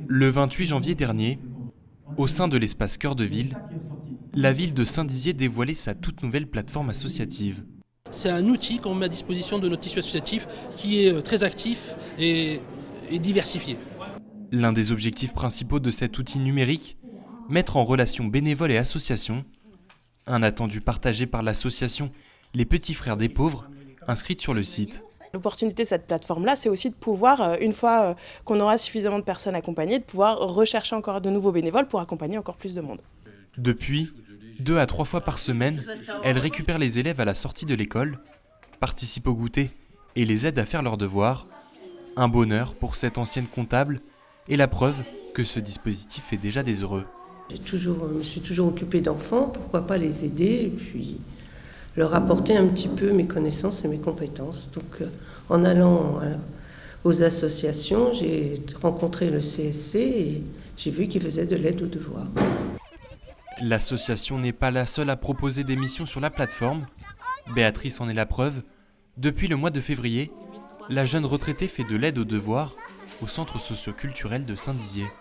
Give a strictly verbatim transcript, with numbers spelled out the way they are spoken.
Le vingt-huit janvier dernier, au sein de l'espace Cœur de Ville, la ville de Saint-Dizier dévoilait sa toute nouvelle plateforme associative. C'est un outil qu'on met à disposition de notre tissu associatif qui est très actif et, et diversifié. L'un des objectifs principaux de cet outil numérique, mettre en relation bénévoles et associations, un attendu partagé par l'association Les Petits Frères des Pauvres, inscrite sur le site. L'opportunité de cette plateforme-là, c'est aussi de pouvoir, une fois qu'on aura suffisamment de personnes accompagnées, de pouvoir rechercher encore de nouveaux bénévoles pour accompagner encore plus de monde. Depuis, deux à trois fois par semaine, elle récupère les élèves à la sortie de l'école, participe au goûter et les aide à faire leurs devoirs. Un bonheur pour cette ancienne comptable et la preuve que ce dispositif fait déjà des heureux. J'ai toujours, je me suis toujours occupée d'enfants, pourquoi pas les aider et puis leur apporter un petit peu mes connaissances et mes compétences. Donc, euh, en allant euh, aux associations, j'ai rencontré le C S C et j'ai vu qu'ils faisaient de l'aide aux devoirs. L'association n'est pas la seule à proposer des missions sur la plateforme. Béatrice en est la preuve. Depuis le mois de février, la jeune retraitée fait de l'aide aux devoirs au centre socio-culturel de Saint-Dizier.